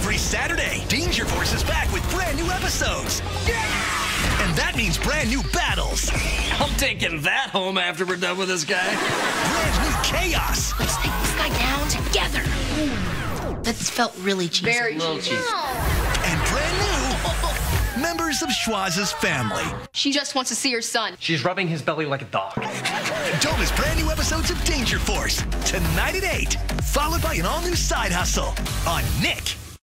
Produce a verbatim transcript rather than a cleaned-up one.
Every Saturday, Danger Force is back with brand new episodes. Yeah! And that means brand new battles. I'm taking that home after we're done with this guy. Brand new chaos. Let's take this guy down together. Ooh. That felt really cheesy. Very little cheesy. cheesy. And brand new members of Schwaz's family. She just wants to see her son. She's rubbing his belly like a dog. Don't miss brand new episodes of Danger Force tonight at eight, followed by an all-new side hustle on Nick.